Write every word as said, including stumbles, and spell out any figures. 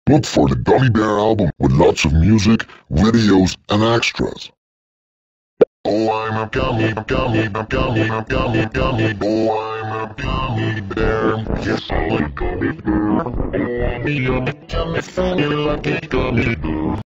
Look for the Gummy Bear album with lots of music, videos, and extras. Oh, I'm a gummy, gummy, gummy, gummy, gummy. Oh, I'm a gummy bear. Yes, I'm a gummy bear. Oh, I'm a gummy, funny, lucky gummy bear.